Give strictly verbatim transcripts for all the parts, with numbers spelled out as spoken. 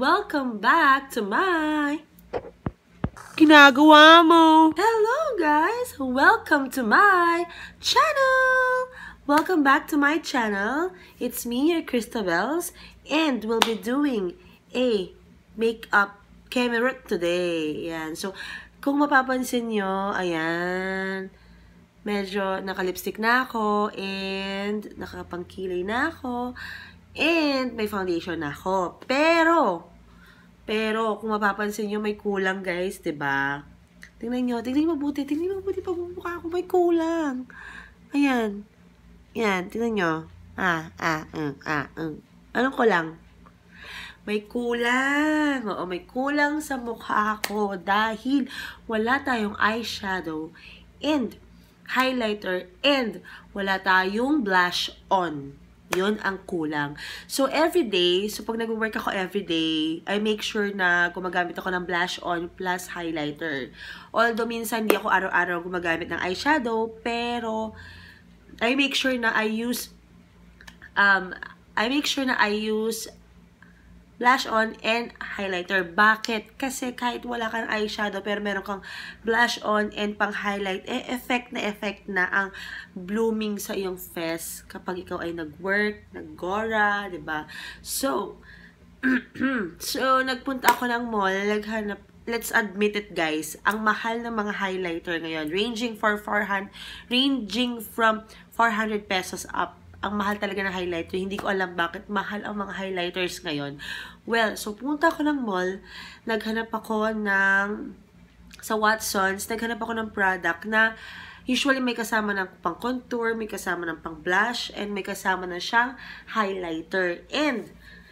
welcome back to my ginagawa mo. Hello guys, welcome to my channel. Welcome back to my channel. It's me, your Christabels, and we'll be doing a makeup camera today. Yan. So, kung mapapansin nyo, ayan, medyo naka-lipstick na ako, and nakapangkilay na ako, and may foundation na ako. Pero, pero, kung mapapansin nyo, may kulang guys, diba? Tingnan nyo, tingnan nyo mabuti, tingnan nyo mabuti, pagmumukha ako, may kulang. Ayan. Yan, tingnan nyo. Ah, ah, um, ah, um. Anong kulang? May kulang. Oo, may kulang sa mukha ko dahil wala tayong eyeshadow and highlighter and wala tayong blush on. Yun ang kulang. So, everyday, so pag nag-work ako everyday, I make sure na gumagamit ako ng blush on plus highlighter. Although, minsan hindi ako araw-araw gumagamit ng eyeshadow, pero I make sure na I use um, I make sure na I use blush on and highlighter. Bakit? Kasi kahit wala kang eyeshadow pero meron kang blush on and pang highlight, eh, effect na effect na ang blooming sa iyong face kapag ikaw ay nag-work, nag-gora, diba? So, so, nagpunta ako ng mall, naghanap, let's admit it guys, ang mahal ng mga highlighter ngayon, ranging for four hundred, ranging from four hundred pesos up. Ang mahal talaga ng highlighter. Hindi ko alam bakit mahal ang mga highlighters ngayon. Well, so pumunta ako ng mall, naghanap ako ng, sa Watsons, naghanap ako ng product na usually may kasama ng pang contour, may kasama ng pang blush, and may kasama na siyang highlighter. And,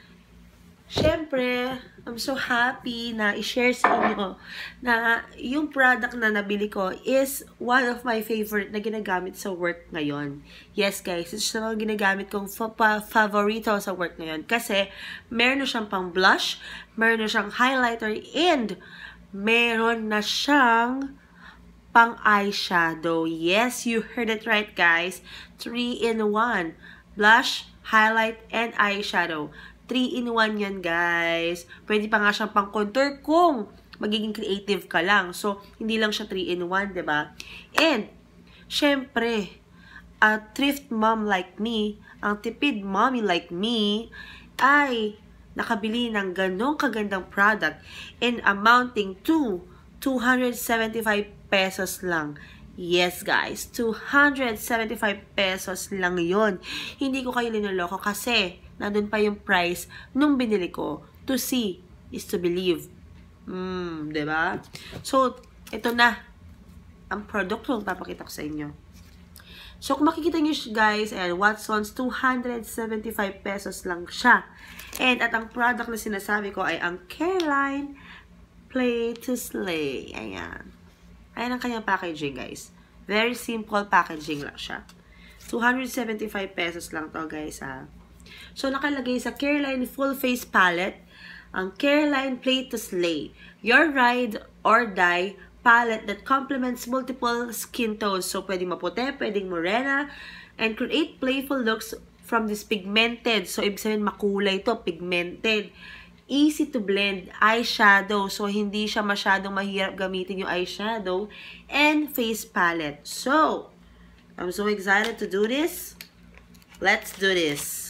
syempre, I'm so happy na i-share sa inyo na yung product na nabili ko is one of my favorite na ginagamit sa work ngayon. Yes guys, it's na ginagamit kong favorito sa work ngayon kasi meron na siyang pang blush, meron na siyang highlighter, and meron na siyang pang eyeshadow. Yes, you heard it right guys. three in one. Blush, highlight, and eyeshadow. three in one yan, guys. Pwede pa nga siyang pang-contour kung magiging creative ka lang. So, hindi lang siya three in one, diba? And, syempre, a thrift mom like me, ang tipid mommy like me, ay nakabili ng ganong kagandang product and amounting to two hundred seventy-five pesos lang. Yes, guys. two hundred seventy-five pesos lang yon. Hindi ko kayo linuloko kasi nandun pa yung price nung binili ko. To see is to believe. Hmm, diba? So, ito na ang product kung papakita ko sa inyo. So, kung makikita nyo guys, ayan, Watsons, two hundred seventy-five pesos lang siya. And at ang product na sinasabi ko ay ang Careline Play to Slay. Ayan. Ayan ang kanyang packaging, guys. Very simple packaging lang siya. two hundred seventy-five pesos lang to, guys, ha. So, nakalagay sa Careline Full Face Palette, ang Careline Play to Slay. Your ride or die palette that complements multiple skin tones. So, pwedeng maputi, pwedeng morena, and create playful looks from this pigmented. So, ibig sabihin makulay to, pigmented. Easy to blend eyeshadow. So, hindi siya masyadong mahirap gamitin yung eyeshadow. And face palette. So, I'm so excited to do this. Let's do this.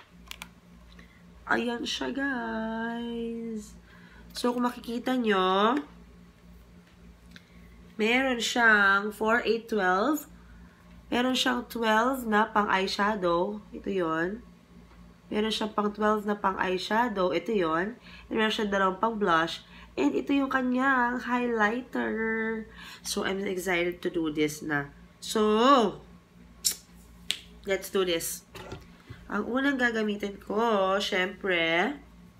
Ayan siya, guys. So, kung makikita nyo, meron siyang four, eight, twelve. Meron siyang twelve na pang eyeshadow. Ito yon. Meron siyang pang twelve na pang eyeshadow. Ito yon. And meron siyang dalawang pang blush. And ito yung kanyang highlighter. So, I'm excited to do this na. So, let's do this. Ang unang gagamitin ko, syempre,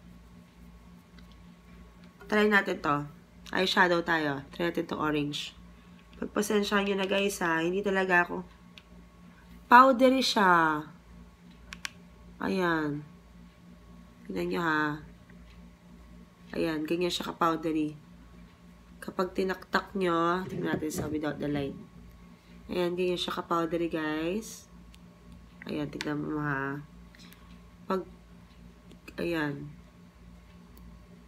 try natin to. Eyeshadow tayo. Try natin to orange. Pagpasensyahan nyo na guys ha, hindi talaga ako. Powdery siya. Ayan. Tignan nyo ha. Ayan, ganyan siya ka-powdery. Kapag tinaktak nyo, tignan natin sa without the light. Ayan, ganyan siya ka-powdery guys. Ayan, tignan mo ha. Pag, ayan.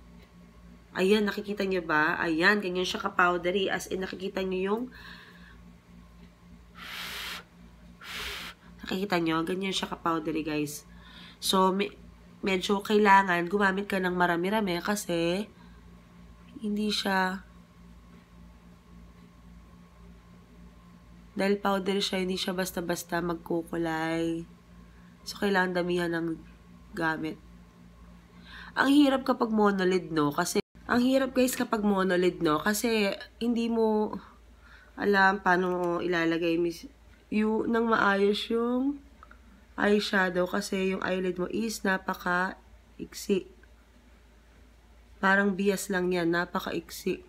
Ayan, nakikita nyo ba? Ayan, ganyan siya ka-powdery. As in, nakikita nyo yung nakikita nyo? Ganyan siya ka-powdery, guys. So, me medyo kailangan gumamit ka ng marami-rami kasi hindi siya dahil powder siya, hindi siya basta-basta magkukulay. So, kailangan damihan ng gamit. Ang hirap kapag monolid, no? Kasi ang hirap guys kapag monolid, no? Kasi hindi mo alam paano ilalagay yung nang maayos yung eyeshadow kasi yung eyelid mo is napaka-iksi. Parang bias lang yan, napaka-iksi.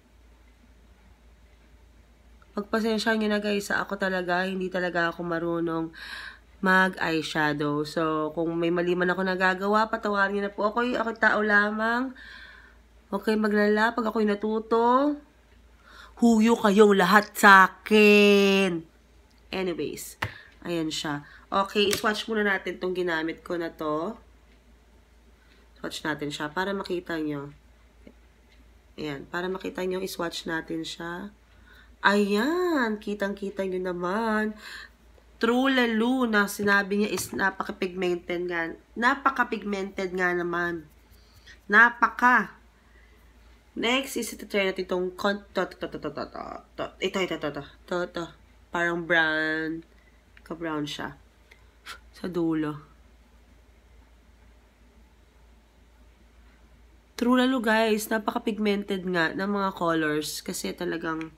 Pagpasensya nyo na guys, ako talaga, hindi talaga ako marunong mag-eyeshadow. So, kung may mali man ako nagagawa, patawarin nyo na po. Ako'y ako tao lamang. Okay, maglala. Pag ako'y natuto, huyo kayong lahat sa akin. Anyways, ayan siya. Okay, swatch muna natin itong ginamit ko na to. Swatch natin siya para makita nyo. Ayan, para makita nyo, iswatch natin siya. Ayan, kitang-kita nyo naman. True lalo na sinabi niya is napaka-pigmented nga. Napaka-pigmented nga naman. Napaka. Next is ito try natin itong to, to, to, to, to, to, to. Ito, ito, ito, ito, ito, ito. Parang brown. Ka-brown siya. Sa dulo. True lalo guys, napaka-pigmented nga ng mga colors. Kasi talagang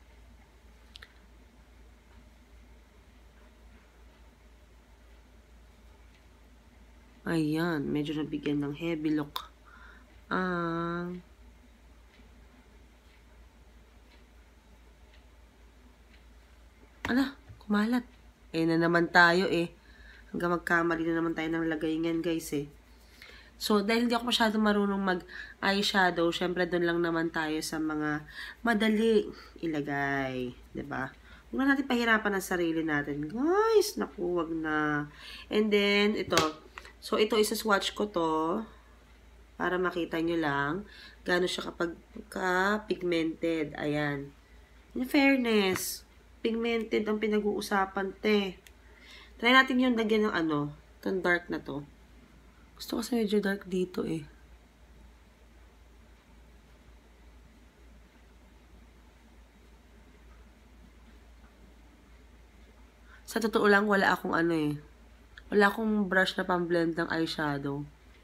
ayan, medyo nabigyan ng heavy look. Ah... Uh, Ala, kumalat. Eh na naman tayo eh. Hanggang magkamali na naman tayo ng lagayin guys eh. So, dahil hindi ako masyadong marunong mag-eyeshadow, syempre doon lang naman tayo sa mga madali ilagay. Diba? Huwag na natin pahirapan ang sarili natin. Guys, naku, wag na. And then, ito. So, ito isa-swatch ko to para makita nyo lang gaano siya kapag ka-pigmented. Ayan. In fairness, pigmented ang pinag-uusapan, te. Try natin yung lagyan ng ano, itong dark na to. Gusto kasi medyo dark dito eh. Sa totoo lang, wala akong ano eh. Wala akong brush na pang-blend ng eyeshadow.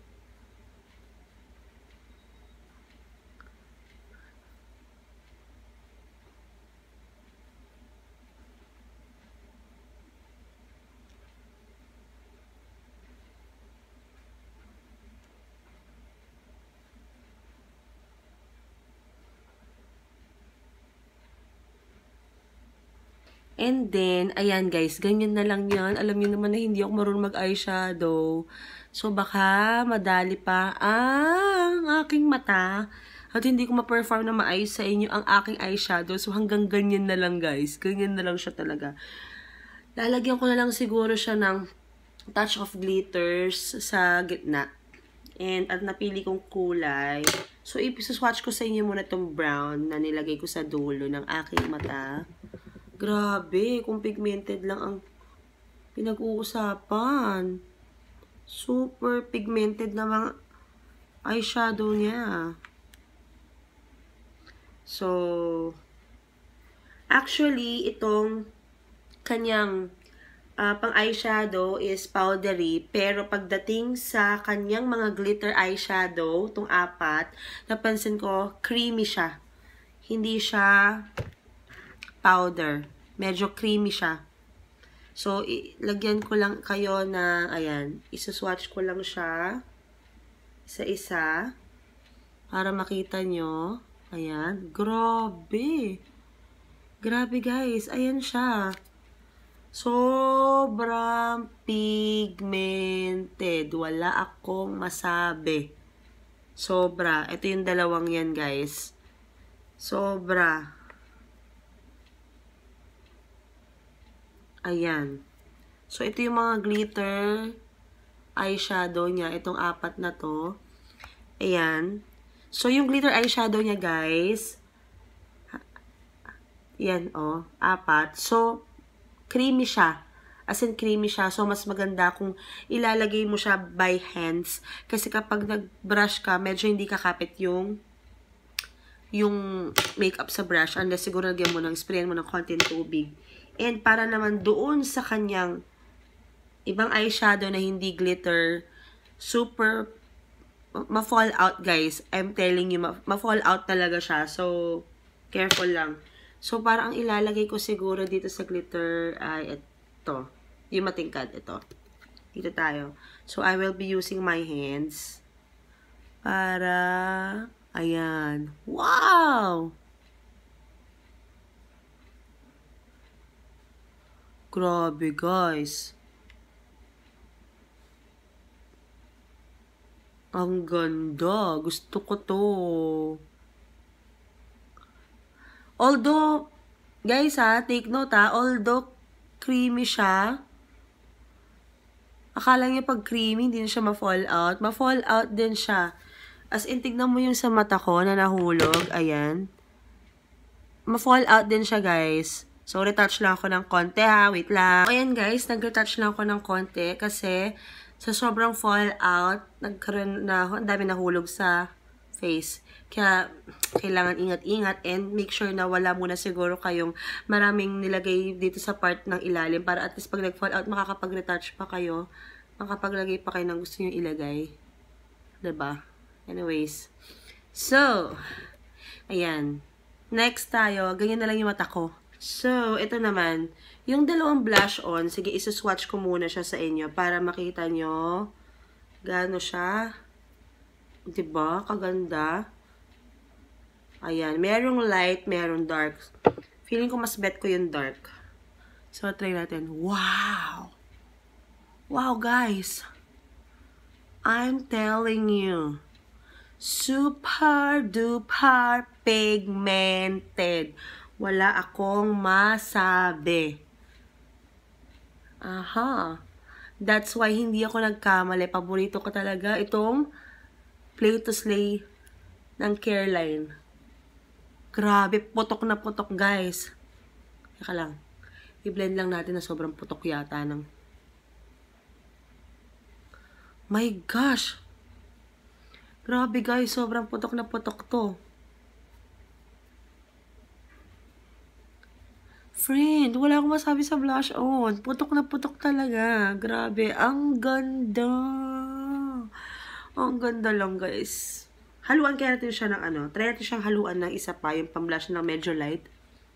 And then, ayan guys, ganyan na lang yan. Alam niyo naman na hindi ako marunong mag-eyeshadow. So, baka madali pa ang aking mata. At hindi ko ma-perform na maayos sa inyo ang aking eyeshadow. So, hanggang ganyan na lang guys. Ganyan na lang siya talaga. Lalagyan ko na lang siguro siya ng touch of glitters sa gitna. And at napili kong kulay. So, ipisaswatch ko sa inyo muna itong brown na nilagay ko sa dulo ng aking mata. Grabe, kung pigmented lang ang pinag-uusapan. Super pigmented na mga eyeshadow niya. So, actually, itong kanyang uh, pang eyeshadow is powdery. Pero pagdating sa kanyang mga glitter eyeshadow, itong apat, napansin ko, creamy siya. Hindi siya powder. Medyo creamy siya. So, lagyan ko lang kayo na, ayan, isuswatch ko lang siya isa-isa para makita nyo. Ayan. Grabe. Grabe guys. Ayan siya. Sobrang pigmented. Wala akong masabi. Sobra. Ito yung dalawang yan guys. Sobra. Ayan. So, ito yung mga glitter eyeshadow niya. Itong apat na to. Ayan. So, yung glitter eyeshadow niya, guys, yan, oh, apat. So, creamy siya. As in, creamy siya. So, mas maganda kung ilalagay mo siya by hands. Kasi kapag nag-brush ka, medyo hindi kakapit yung yung makeup sa brush. Unless siguro lagyan mo ng, sprayan mo ng konting tubig. And para naman doon sa kanyang ibang eyeshadow na hindi glitter, super ma-fall out, guys. I'm telling you, ma-fall out talaga siya. So, careful lang. So, parang ang ilalagay ko siguro dito sa glitter ay ito. Yung matingkad, ito. Dito tayo. So, I will be using my hands para, ayan. Wow! Grabe, guys. Ang ganda. Gusto ko to. Although, guys ha, take note ha, although creamy siya, akala niyo pag creamy, hindi na siya ma-fall out. Ma-fall out din siya. As in, tignan mo yung sa mata ko na nahulog. Ayan. Ma-fall out din siya, guys. So, retouch lang ako ng konti ha. Wait lang. Ayan, guys. Nag-retouch lang ako ng konti kasi sa sobrang fallout, nagkaroon na, ang dami nahulog sa face. Kaya, kailangan ingat-ingat and make sure na wala muna siguro kayong maraming nilagay dito sa part ng ilalim para at least pag nag-fallout, makakapag-retouch pa kayo. Makapaglagay pa kayo ng gusto nyo ilagay. Diba? Anyways. So, ayan. Next tayo, ganyan na lang yung mata ko. So, ito naman. Yung dalawang blush on, sige, isa-swatch ko muna siya sa inyo para makita nyo gaano siya. Diba? Kaganda. Ayan. Merong light, merong dark. Feeling ko mas bet ko yung dark. So, try natin. Wow! Wow, guys! I'm telling you. Super duper pigmented. Wala akong masabi. Aha. That's why hindi ako nagkamali. Paborito ko talaga itong Play to Slay ng Careline. Grabe, putok na putok, guys. Teka lang. I-blend lang natin na sobrang putok yata ng... My gosh! Grabe, guys. Sobrang putok na putok to. Friend, wala akong masabi sa blush on. Putok na putok talaga. Grabe. Ang ganda. Ang ganda lang, guys. Haluan kaya natin siya ng ano. Try natin siyang haluan ng isa pa. Yung pang-blush na medyo light.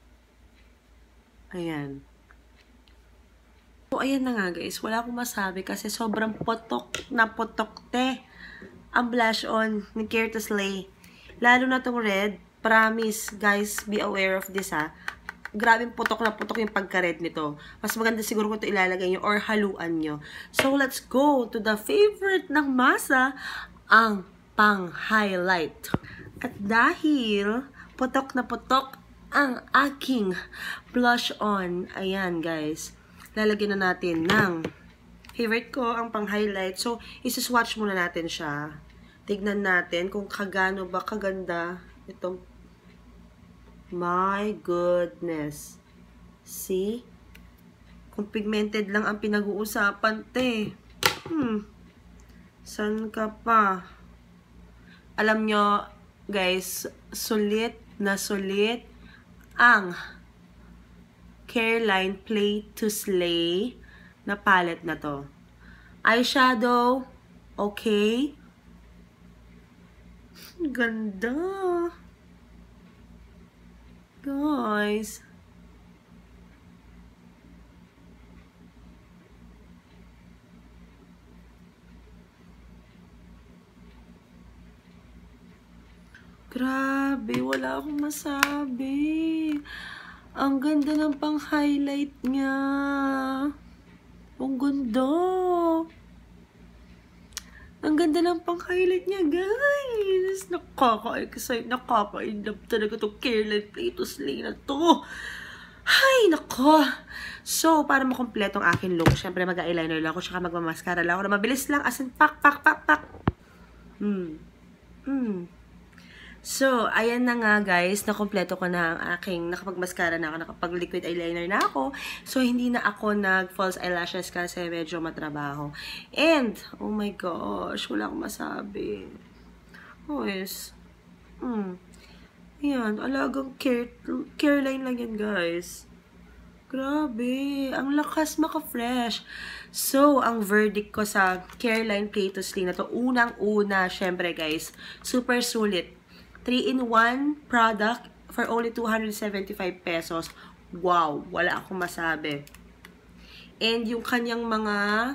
Ayan. So, ayan na nga, guys. Wala akong masabi kasi sobrang putok na putok, te. Ang blush on ni Care to Slay. Lalo na tong red. Promise, guys, be aware of this, ha. Grabing putok na putok yung pagka-red nito. Mas maganda siguro kung ito ilalagay nyo or haluan nyo. So, let's go to the favorite ng masa, ang pang-highlight. At dahil putok na putok ang aking blush on, ayan guys, lalagyan na natin ng favorite ko, ang pang-highlight. So, isi-swatch muna natin siya. Tignan natin kung kagano ba kaganda itong... My goodness. See? Kung pigmented lang ang pinag-uusapan, te. Hmm. San ka pa? Alam nyo, guys, sulit na sulit ang Careline Play to Slay na palette na to. Eyeshadow, okay. Ganda. Guys. Grabe, wala akong masabi. Ang ganda ng pang-highlight niya. Ang ganda. Ang ganda ng pang-highlight niya, guys. Nakaka-excite, nakaka-inlove talaga itong Careline Play to Slay na to. Ay, nako. So, para makompleto ang aking look, syempre mag-eyeliner lang ako, tsaka magmamaskara lang ako na mabilis lang, as in, pak, pak, pak, pak. Hmm. Hmm. So, ayan na nga guys, nakompleto ko na ang aking, nakapag-mascara na ako, nakapag-liquid eyeliner na ako. So, hindi na ako nag-false eyelashes kasi medyo matrabaho. And, oh my gosh, wala akong masabi. Oh, yes. Hmm. Ayan, alagang care, care line lang yan guys. Grabe, ang lakas maka-fresh. So, ang verdict ko sa Careline Play to Slay na to, unang-una, syempre guys, super sulit. three in one product for only two hundred seventy-five pesos. Wow, wala akong masabi. And yung kanyang mga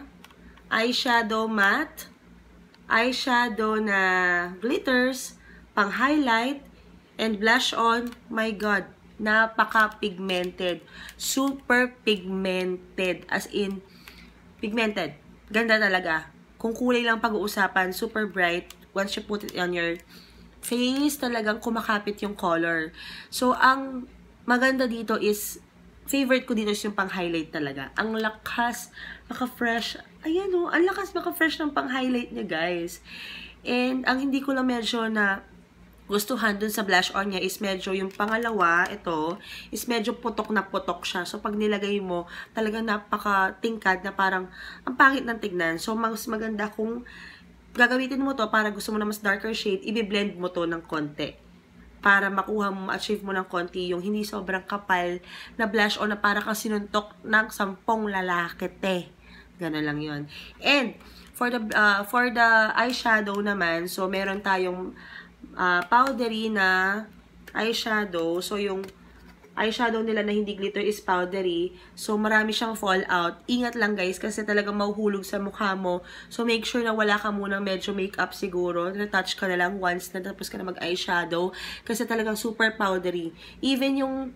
eyeshadow matte, eyeshadow na glitters, pang highlight, and blush on, my God, napaka-pigmented. Super pigmented. As in, pigmented. Ganda talaga. Kung kulay lang pag-uusapan, super bright. Once you put it on your face, talagang kumakapit yung color. So, ang maganda dito is, favorite ko dito is yung pang-highlight talaga. Ang lakas, maka-fresh. Ayan o, ang lakas maka-fresh ng pang-highlight niya, guys. And, ang hindi ko lang medyo na gustuhan dun sa blush on niya is medyo yung pangalawa, ito, is medyo putok na putok siya. So, pag nilagay mo, talagang napaka-tingkad na parang ang pangit ng tignan. So, mas maganda kung gagamitin mo to para gusto mo na mas darker shade, i-blend mo to ng konti. Para makuha mo, ma-achieve mo ng konti yung hindi sobrang kapal na blush on na para kang sinuntok ng sampung lalaki, te. Gano'n lang yun. And, for the, uh, for the eyeshadow naman, so meron tayong uh, powdery na eyeshadow. So, yung eyeshadow nila na hindi glitter is powdery. So, marami siyang fallout. Ingat lang guys, kasi talagang mahuhulog sa mukha mo. So, make sure na wala ka munang medyo makeup siguro. Na-touch ka na lang once na tapos ka na mag-eyeshadow. Kasi talagang super powdery. Even yung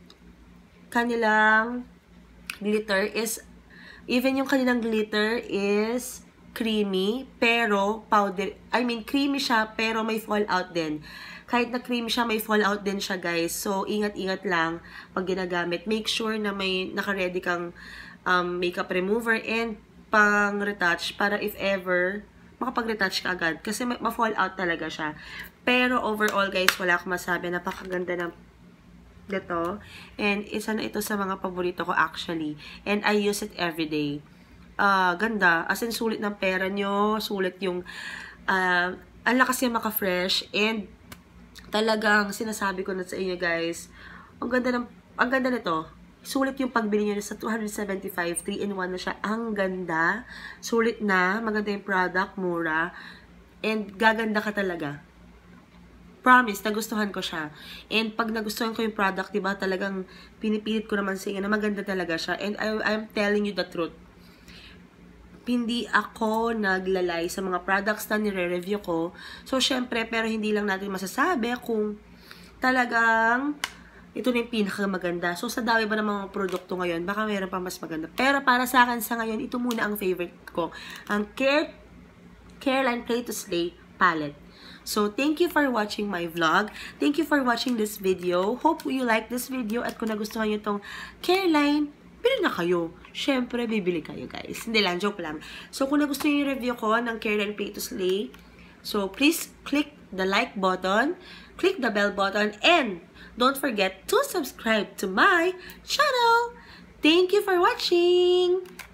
kanilang glitter is, even yung kanilang glitter is creamy, pero powder, I mean, creamy siya, pero may fallout din. Kahit na creamy siya, may fallout din siya, guys. So, ingat-ingat lang pag ginagamit. Make sure na may naka-ready kang um, makeup remover and pang-retouch para if ever, makapag-retouch ka agad. Kasi ma-fallout talaga siya. Pero overall, guys, wala akong masabi. Napakaganda ng dito. And isa na ito sa mga paborito ko actually. And I use it everyday. Uh, ganda. As in, sulit ng pera nyo. Sulit yung, uh, ang lakas niya maka-fresh. And talagang sinasabi ko na sa inyo guys, ang ganda ng, ang ganda nito. Sulit yung pagbili nyo sa two hundred seventy-five, three in one na siya. Ang ganda. Sulit na, maganda yung product, mura. And gaganda ka talaga. Promise, nagustuhan ko siya. And pag nagustuhan ko yung product, diba, talagang pinipilit ko naman sa inyo na maganda talaga siya. And I, I'm telling you the truth. Hindi ako naglalay sa mga products na nire-review ko. So, syempre, pero hindi lang natin masasabi kung talagang ito na yung pinakamaganda. So, sa dami ba ng mga produkto ngayon, baka mayroon pa mas maganda. Pero para sa akin sa ngayon, ito muna ang favorite ko. Ang Care, Careline Play to Slay palette. So, thank you for watching my vlog. Thank you for watching this video. Hope you like this video. At kung nagustuhan nyo itong Careline, bili na kayo. Siyempre, bibili kayo, guys. Hindi lang, joke lang. So, kung nagustuhan nyo yung review ko ng Careline Play to Slay, so, please click the like button, click the bell button, and don't forget to subscribe to my channel. Thank you for watching!